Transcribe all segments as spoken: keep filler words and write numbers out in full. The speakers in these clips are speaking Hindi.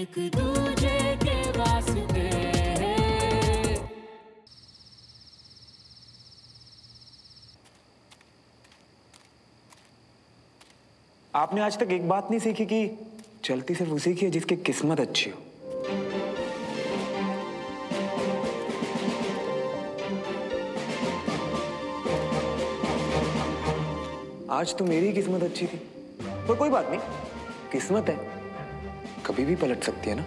एक दूजे के वास्ते। आपने आज तक एक बात नहीं सीखी कि चलती सिर्फ उसी की है जिसकी किस्मत अच्छी हो। आज तो मेरी किस्मत अच्छी थी, पर कोई बात नहीं, किस्मत है, कभी भी पलट सकती है ना।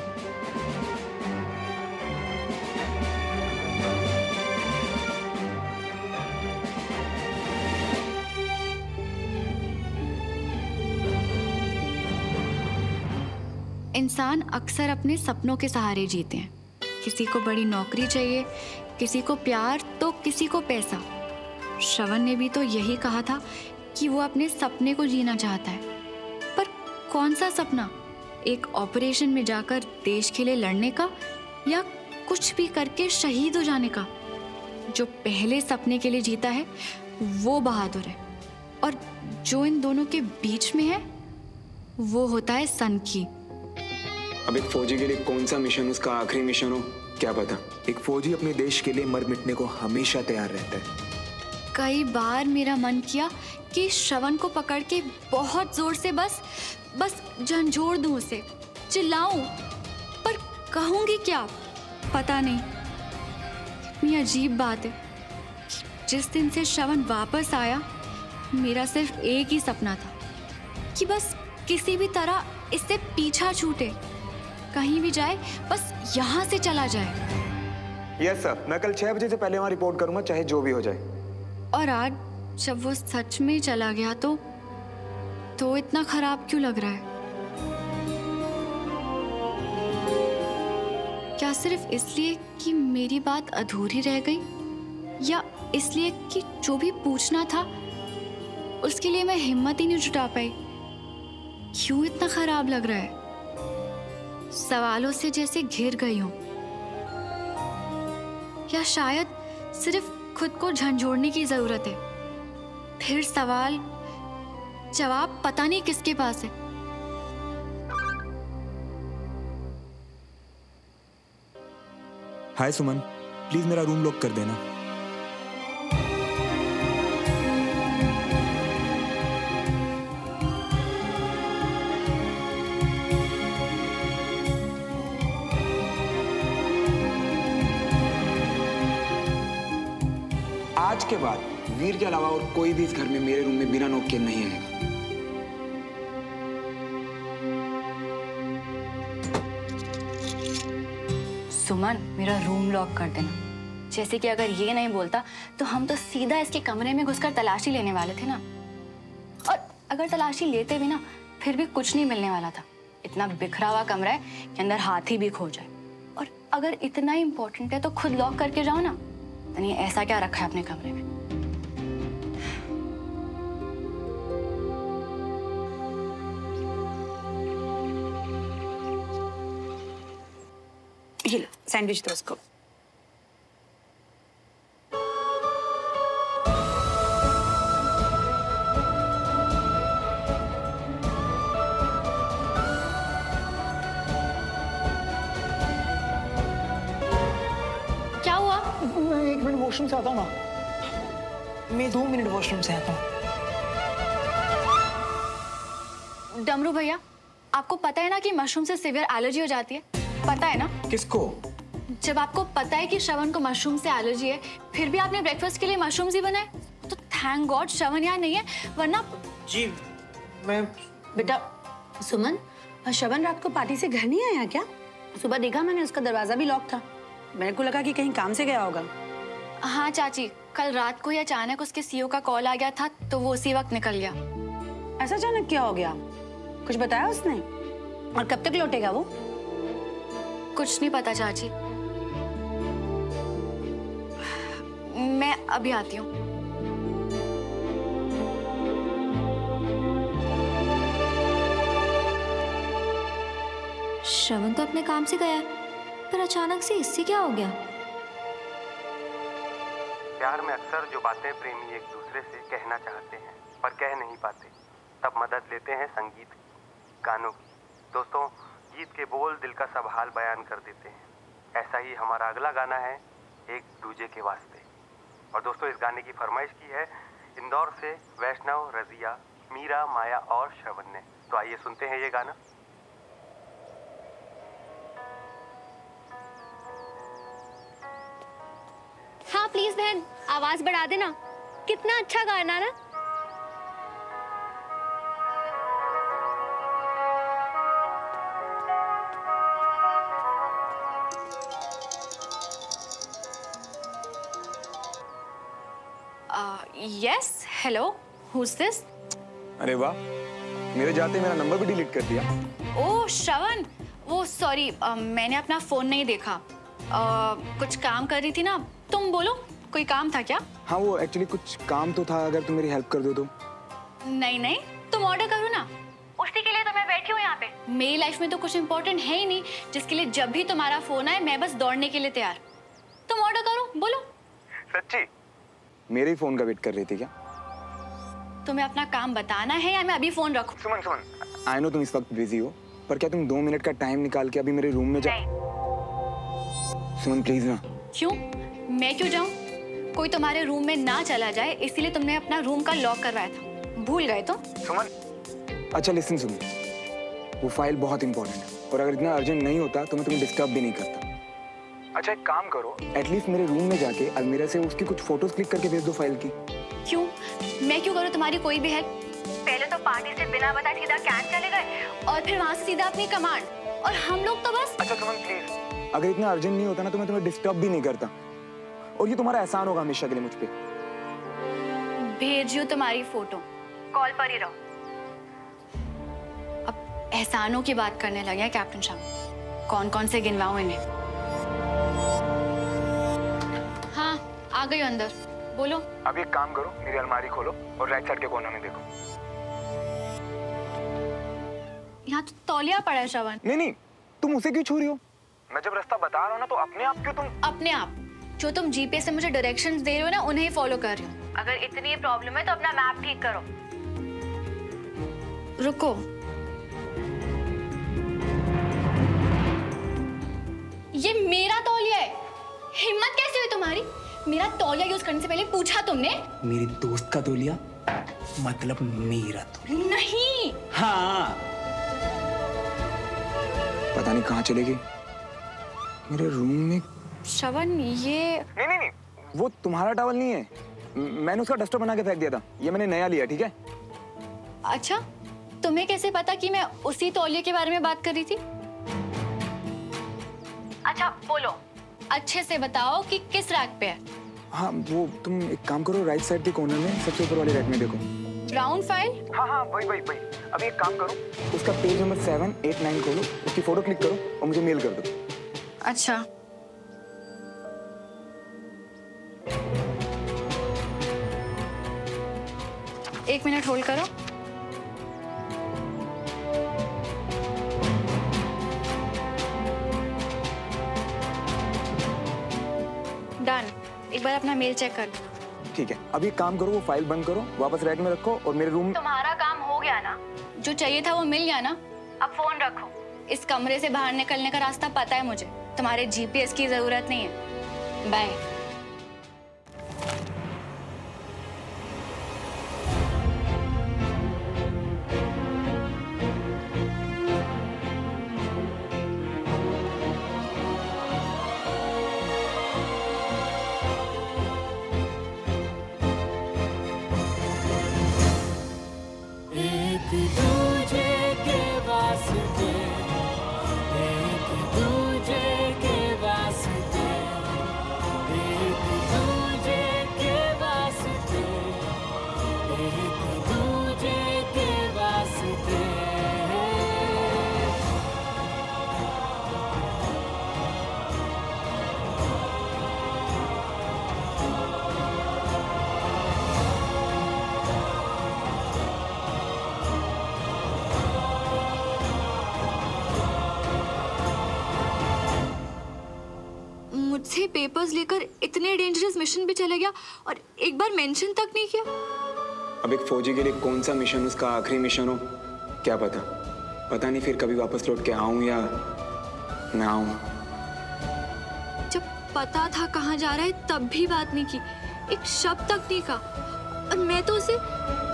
इंसान अक्सर अपने सपनों के सहारे जीते हैं। किसी को बड़ी नौकरी चाहिए, किसी को प्यार, तो किसी को पैसा। श्रवण ने भी तो यही कहा था कि वो अपने सपने को जीना चाहता है। पर कौन सा सपना? एक ऑपरेशन में जाकर देश के लिए लड़ने का, या कुछ भी करके शहीद हो जाने का? जो पहले सपने के लिए जीता है वो बहादुर है, और जो इन दोनों के बीच में है वो होता है सनकी। अब एक फौजी के लिए कौन सा मिशन उसका आखिरी मिशन हो क्या पता। एक फौजी अपने देश के लिए मर मिटने को हमेशा तैयार रहता है। कई बार मेरा मन किया कि श्रवण को पकड़ के बहुत जोर से बस बस झंझोड़ दूं उसे, चिल्लाऊं, पर कहूंगी क्या पता नहीं। कितनी अजीब बात है, जिस दिन से श्रवण वापस आया मेरा सिर्फ एक ही सपना था कि बस किसी भी तरह इससे पीछा छूटे, कहीं भी जाए बस यहाँ से चला जाए। यस सर, मैं कल छह बजे से पहले वहाँ रिपोर्ट करूंगा, चाहे जो भी हो जाए। और आज जब वो सच में चला गया तो तो इतना खराब क्यों लग रहा है? क्या सिर्फ इसलिए कि मेरी बात अधूरी रह गई, या इसलिए कि जो भी पूछना था उसके लिए मैं हिम्मत ही नहीं जुटा पाई? क्यों इतना खराब लग रहा है? सवालों से जैसे घिर गई हूं, या शायद सिर्फ खुद को झंझोड़ने की जरूरत है। फिर सवाल जवाब पता नहीं किसके पास है। हाय सुमन, प्लीज मेरा रूम लॉक कर देना। आज के बाद वीर के अलावा और कोई भी इस घर में मेरे रूम में बिना नॉक के नहीं आएगा। सुमन, मेरा रूम लॉक कर देना। जैसे कि अगर ये नहीं बोलता तो हम तो सीधा इसके कमरे में घुसकर तलाशी लेने वाले थे ना। और अगर तलाशी लेते भी ना, फिर भी कुछ नहीं मिलने वाला था। इतना बिखरा हुआ कमरा है कि अंदर हाथी भी खो जाए। और अगर इतना इम्पोर्टेंट है तो खुद लॉक करके जाओ ना। नहीं, ऐसा क्या रखा है अपने कमरे में? ये लो सैंडविच दो उसको। क्या हुआ? मैं एक मिनट वॉशरूम से आता हूँ ना। मैं दो मिनट वॉशरूम से आता हूँ। डमरू भैया, आपको पता है ना कि मशरूम से सीवियर एलर्जी हो जाती है? पता है ना? किसको? जब आपको पता है कि श्रवण को मशरूम से एलर्जी है, फिर भी आपने ब्रेकफास्ट के लिए मशरूम्स ही बनाए, तो थैंक गॉड श्रवण यहाँ नहीं है, वरना। जी मैं बेटा सुमन, श्रवण रात को पार्टी से घर नहीं आया क्या? सुबह देखा मैंने, उसका दरवाजा भी लॉक था। मेरे को लगा कि कहीं काम से गया होगा। हाँ चाची, कल रात को ही अचानक उसके सीईओ का कॉल आ गया था, तो वो उसी वक्त निकल गया। ऐसा अचानक क्या हो गया? कुछ बताया उसने? और कब तक लौटेगा वो? कुछ नहीं पता चाची, मैं अभी आती हूँ। श्रवण तो अपने काम से गया, पर अचानक से इससे क्या हो गया? प्यार में अक्सर जो बातें प्रेमी एक दूसरे से कहना चाहते हैं पर कह नहीं पाते, तब मदद लेते हैं संगीत की, गानों की। दोस्तों, गीत के बोल दिल का सब हाल बयान कर देते हैं। ऐसा ही हमारा अगला गाना है, एक दूजे के वास्ते। और दोस्तों, इस गाने की फरमाइश की है इंदौर से वैष्णव, रजिया, मीरा, माया और श्रवण ने। तो आइए सुनते हैं ये गाना। हाँ प्लीज बहन, आवाज बढ़ा देना। कितना अच्छा गाना ना। Yes, hello, who's this? अरे वाह, मेरे जाते मेरा नंबर भी डिलीट कर दिया। ओह श्रवण, वो सॉरी, मैंने अपना फोन नहीं देखा। uh, कुछ काम कर रही थी ना। तुम बोलो, कोई काम था क्या? हाँ, वो एक्चुअली कुछ काम तो था, अगर तुम मेरी हेल्प कर दो तो। नहीं नहीं, तुम ऑर्डर करो ना, उसी के लिए तो मैं बैठी हूँ यहाँ पे। मेरी लाइफ में तो कुछ इम्पोर्टेंट है ही नहीं जिसके लिए जब भी तुम्हारा फोन आए मैं बस दौड़ने के लिए तैयार। तुम ऑर्डर करो, बोलो। सच्ची? मेरे ही फोन का वेट कर रही थी क्या? तुम्हें अपना काम बताना है या मैं अभी फोन रखूं? सुमन सुमन, आई नो तुम इस वक्त बिजी हो, पर क्या तुम दो मिनट का टाइम निकाल के अभी मेरे रूम में जाओ? सुमन प्लीज ना। क्यों? मैं क्यों जाऊं? कोई तुम्हारे रूम में ना चला जाए इसीलिए तुमने अपना रूम का लॉक करवाया था। भूल गए तुम? सुमन। अच्छा लिसन सुन, वो फाइल बहुत इंपॉर्टेंट है और अगर इतना अर्जेंट नहीं होता तो मैं तुम्हें डिस्टर्ब भी नहीं करता। अच्छा एक काम करो, एटलीस्ट मेरे रूम में जाके अलमीरा से उसकी कुछ फोटोज क्लिक करके भेज दो फाइल की। क्यों? मैं क्यों करूँ तुम्हारी कोई भी हेल्प? पहले तो पार्टी से बिना बताए सीधा कैंप चले गए और फिर वहाँ से सीधा अपनी कमांड, और हम लोग तो बस। अच्छा सुमन प्लीज। अगर इतना अर्जेंट नहीं होता ना तो मैं तुम्हें डिस्टर्ब भी नहीं करता, और ये तुम्हारा एहसान होगा हमेशा के लिए मुझ पे। भेजियो तुम्हारी फोटो, कॉल पर ही रहो। अब एहसानों की बात करने लगे हैं कैप्टन शाह। कौन कौन से गिनवाऊं इन्हें? हाँ, आ गई अंदर, बोलो। अब एक काम करो, मेरी अलमारी खोलो और राइट साइड के कोने में देखो। यहाँ तो तौलिया पड़ा है श्रवण। नहीं नहीं, तुम उसे क्यों छू रही हो? मैं जब रास्ता बता रहा हूँ ना तो अपने आप क्यों तुम? अपने आप? जो तुम जीपीएस से मुझे डायरेक्शंस दे रहे हो ना, उन्हें ही फॉलो कर रही हूँ। अगर इतनी प्रॉब्लम है तो अपना मैप ठीक करो। रुको, ये मेरा तौलिया है। हिम्मत कैसे हुई तुम्हारी? मेरा तौलिया यूज करने से पहले पूछा तुमने? मेरी दोस्त का तौलिया मतलब मेरा तौलिया। नहीं। हाँ। पता नहीं कहाँ चलेगी। मेरे रूम में। श्रवण, ये नहीं नहीं नहीं, वो तुम्हारा टॉवल नहीं है, मैंने उसका डस्टर बना के फेंक दिया था। ये मैंने नया लिया, ठीक है? अच्छा, तुम्हें कैसे पता कि मैं उसी तौलिए के बारे में बात कर रही थी? अच्छा बोलो, अच्छे से बताओ कि किस रैक पे है। हाँ, वो तुम एक काम करो, राइट साइड के कॉर्नर में सबसे ऊपर वाले रैक में देखो। Brown file? हाँ हाँ, वही वही वही। अभी एक काम करो, उसका page number seven eight nine खोलो, उसकी फोटो क्लिक करो और मुझे मेल कर दो। अच्छा। एक मिनट होल्ड करो। डन। एक बार अपना मेल चेक कर लो। ठीक है, अभी एक काम करो, वो फाइल बंद करो, वापस रैक में रखो और मेरे रूम। तुम्हारा काम हो गया ना? जो चाहिए था वो मिल गया ना? अब फोन रखो। इस कमरे से बाहर निकलने का रास्ता पता है मुझे, तुम्हारे जीपीएस की जरूरत नहीं है। बाय। एक दूजे के वास्ते, एक दूजे के वास्ते, एक दूजे के वास्ते, एक दूजे के वास्ते। मुझसे पेपर्स लेकर इतने डेंजरस मिशन पे चला गया और एक बार मेंशन तक नहीं किया। अब एक फौजी के लिए कौन सा मिशन उसका आखिरी मिशन हो, क्या पता। पता नहीं फिर कभी वापस लौट के आऊं या ना आऊं। जब पता था कहाँ जा रहा है तब भी बात नहीं की, एक शब्द तक नहीं कहा। और मैं तो उसे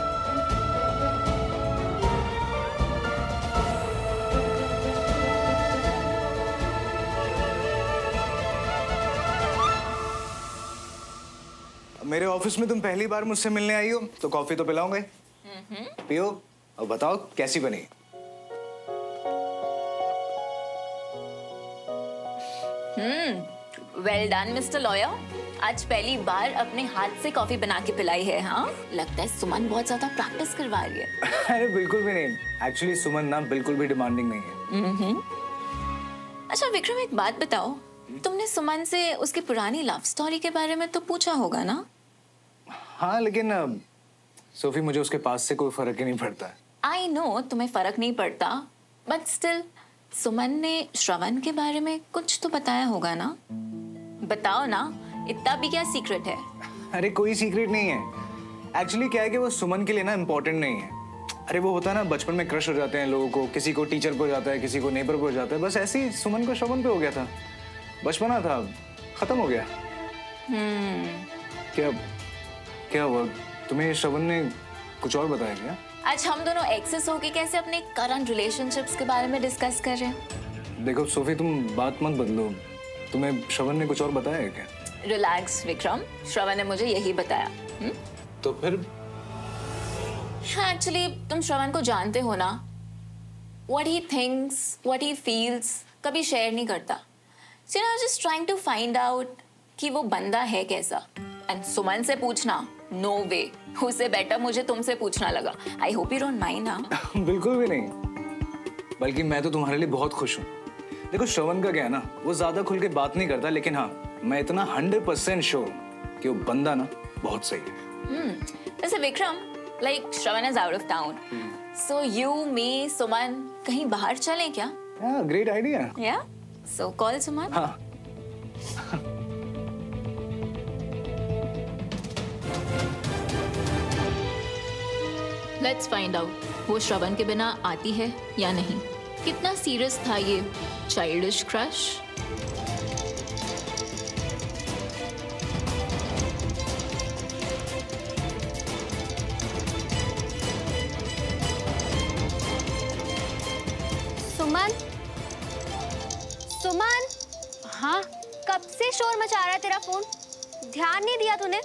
मेरे ऑफिस में तुम पहली बार मुझसे मिलने आई हो तो कॉफी तो पिलाऊंगा ही। पियो और बताओ कैसी बनी। Hmm well done mister lawyer, आज पहली बार अपने हाथ से कॉफी बना के पिलाई है। हाँ लगता है सुमन बहुत ज्यादा प्रैक्टिस करवा रही है। अरे बिल्कुल भी नहीं, एक्चुअली सुमन ना बिल्कुल भी डिमांडिंग नहीं है। हम्म अच्छा विक्रम एक बात बताओ, तुमने सुमन से उसकी पुरानी लव स्टोरी के बारे में तो पूछा होगा ना? हाँ लेकिन सोफी मुझे उसके पास से कोई फर्क ही नहीं पड़ता। आई नो तुम्हें फर्क नहीं पड़ता, बट स्टिल सुमन ने श्रवण के बारे में कुछ तो बताया होगा ना? बताओ ना, इतना भी क्या सीक्रेट है? अरे कोई सीक्रेट नहीं है। एक्चुअली क्या है कि वो सुमन के लिए ना इम्पोर्टेंट नहीं है। अरे वो होता है ना बचपन में क्रश हो जाते हैं लोगों को, किसी को टीचर पे हो जाता है, किसी को नेबर पे हो जाता है। बस ऐसे ही सुमन को श्रवण पे हो गया था, बचपना था, खत्म हो गया। हम्म क्या क्या हुआ? तुम्हें श्रवण ने कुछ और बताया क्या? आज हम दोनों एक्सेस होके कैसे अपने करंट रिलेशनशिप्स के बारे में डिस्कस कर रहे हैं। देखो सोफी तुम बात मत बदलो, तुम्हें श्रवण ने कुछ और बताया है क्या? रिलैक्स विक्रम, श्रवण ने मुझे यही बताया। हुँ? तो फिर एक्चुअली तुम श्रवण को जानते हो ना, what he thinks, what he feels कभी शेयर नहीं करता। So I was just trying to find out कि वो बंदा है कैसा। एंड सुमन से पूछना, नो वे, उससे बेटर मुझे तुमसे पूछना लगा। I hope you don't mind ना। बिल्कुल भी नहीं, बल्कि मैं तो तुम्हारे लिए बहुत खुश हूँ। देखो श्रवण का क्या है ना, वो ज्यादा खुल के बात नहीं करता, लेकिन हाँ मैं इतना हंड्रेड परसेंट श्योर कि वो बंदा ना बहुत सही है। वैसे Vikram, like Shravan is out of town, so you me Suman कहीं बाहर चलें क्या? हाँ ग्रेट आइडिया। या सो कॉल सुमन। हाँ लेट्स फाइंड आउट वो श्रवण के बिना आती है या नहीं। कितना सीरियस था ये चाइल्डिश क्रश। सुमन, सुमन, हाँ कब से शोर मचा रहा है तेरा फोन? ध्यान नहीं दिया तूने?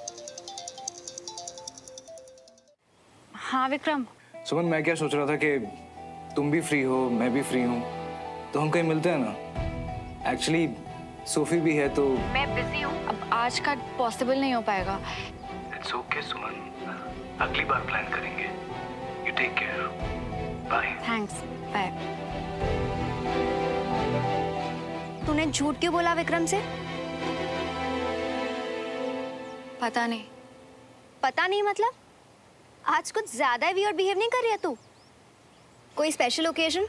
हाँ विक्रम। सुमन मैं क्या सोच रहा था कि तुम भी फ्री हो, मैं भी फ्री हूँ, तो हम कहीं मिलते हैं ना। एक्चुअली सोफी भी है तो मैं बिजी हूँ, अब आज का पॉसिबल नहीं हो पाएगा। इट्स ओके सुमन, अगली बार प्लान करेंगे। You take care, bye. Thanks, bye. तूने झूठ क्यों बोला विक्रम से? पता नहीं। पता नहीं मतलब? आज कुछ ज्यादा वियर्ड बिहेव नहीं कर रही है तू? कोई स्पेशल ओकेजन?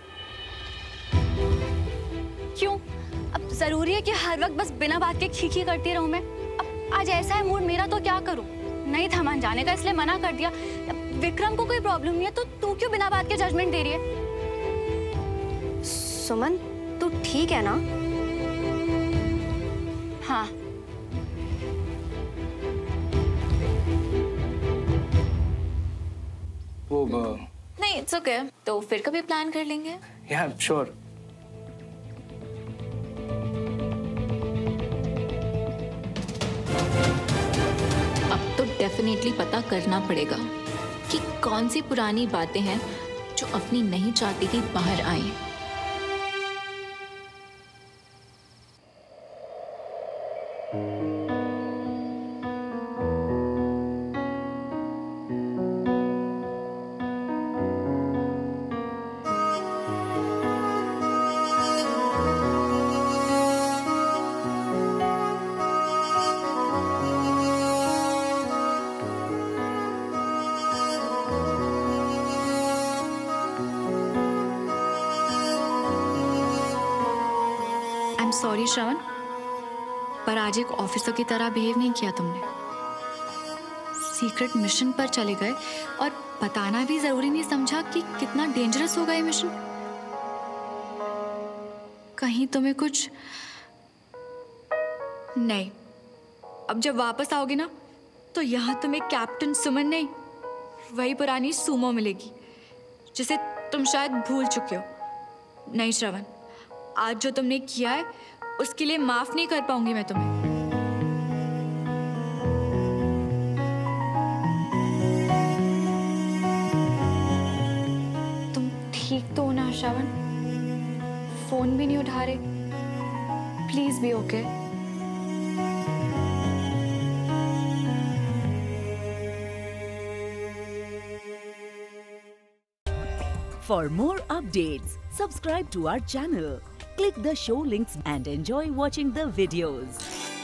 क्यों? अब जरूरी है कि हर वक्त बस बिना बात के खीखी करती रहूं मैं? अब आज ऐसा है मूड मेरा, तो क्या करूं? नहीं था मान जाने का, इसलिए मना कर दिया। अब विक्रम को कोई प्रॉब्लम नहीं है तो तू क्यों बिना बात के जजमेंट दे रही है? सुमन तू ठीक है ना? हाँ। वो नहीं इट्स ओके, तो फिर कभी प्लान कर लेंगे। या श्योर। अब तो डेफिनेटली पता करना पड़ेगा कि कौन सी पुरानी बातें हैं जो अपनी नहीं चाहती कि बाहर आए। सॉरी श्रवण, पर आज एक ऑफिसर की तरह बिहेव नहीं किया तुमने। सीक्रेट मिशन पर चले गए और बताना भी जरूरी नहीं समझा कि कितना डेंजरस होगा ये मिशन। कहीं तुम्हें कुछ नहीं। अब जब वापस आओगे ना तो यहाँ तुम्हें कैप्टन सुमन नहीं, वही पुरानी सुमो मिलेगी जिसे तुम शायद भूल चुके हो। नहीं श्रवण, आज जो तुमने किया है उसके लिए माफ नहीं कर पाऊंगी मैं तुम्हें। तुम ठीक तो हो ना श्रवण? फोन भी नहीं उठा रहे। Please be okay. For more updates, subscribe to our channel, click the show links and enjoy watching the videos.